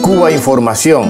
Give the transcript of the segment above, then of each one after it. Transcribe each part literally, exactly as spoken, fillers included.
Cuba Información.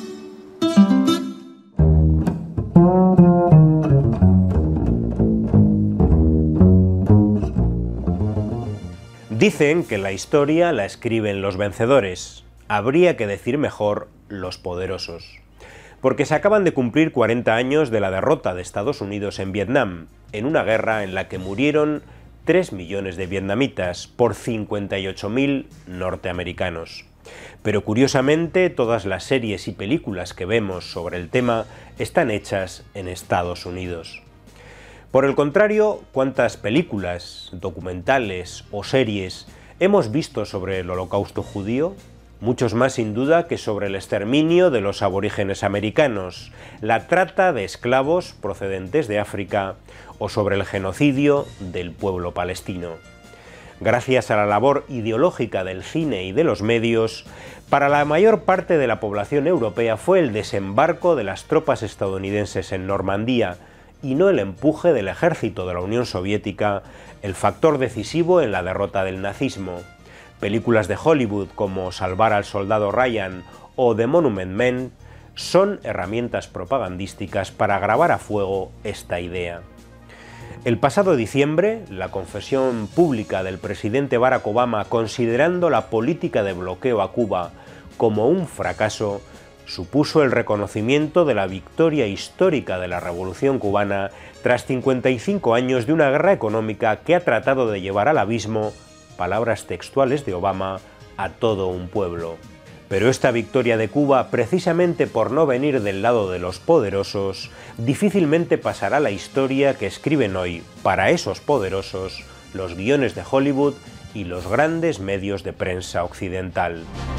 Dicen que la historia la escriben los vencedores. Habría que decir mejor los poderosos. Porque se acaban de cumplir cuarenta años de la derrota de Estados Unidos en Vietnam, en una guerra en la que murieron tres millones de vietnamitas por cincuenta y ocho mil norteamericanos. Pero curiosamente, todas las series y películas que vemos sobre el tema están hechas en Estados Unidos. Por el contrario, ¿cuántas películas, documentales o series hemos visto sobre el Holocausto judío? Muchos más sin duda que sobre el exterminio de los aborígenes americanos, la trata de esclavos procedentes de África o sobre el genocidio del pueblo palestino. Gracias a la labor ideológica del cine y de los medios, para la mayor parte de la población europea fue el desembarco de las tropas estadounidenses en Normandía y no el empuje del ejército de la Unión Soviética el factor decisivo en la derrota del nazismo. Películas de Hollywood como Salvar al soldado Ryan o The Monument Men son herramientas propagandísticas para grabar a fuego esta idea. El pasado diciembre, la confesión pública del presidente Barack Obama, considerando la política de bloqueo a Cuba como un fracaso, supuso el reconocimiento de la victoria histórica de la Revolución cubana tras cincuenta y cinco años de una guerra económica que ha tratado de llevar al abismo, palabras textuales de Obama, a todo un pueblo. Pero esta victoria de Cuba, precisamente por no venir del lado de los poderosos, difícilmente pasará a la historia que escriben hoy, para esos poderosos, los guiones de Hollywood y los grandes medios de prensa occidental.